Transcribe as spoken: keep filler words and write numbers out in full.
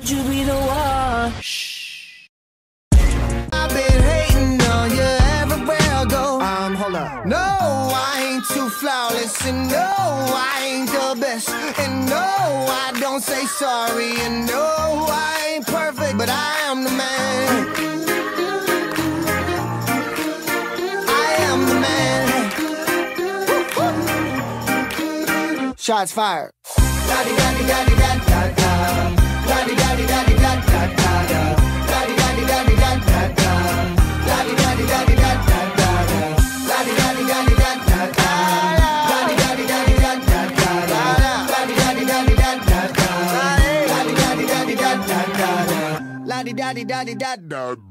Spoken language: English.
Would you be the one? Shh. I've been hating on you everywhere I go. Um, hold up. No, I ain't too flawless, and no, I ain't the best, and no, I don't say sorry, and no, I ain't perfect, but I am the man. I am the man. Shots fired. Daddy, daddy, daddy, daddy, daddy, daddy, daddy, daddy, daddy, daddy, daddy, daddy, daddy, daddy, daddy, daddy, daddy, daddy. Daddy, daddy, daddy, daddy.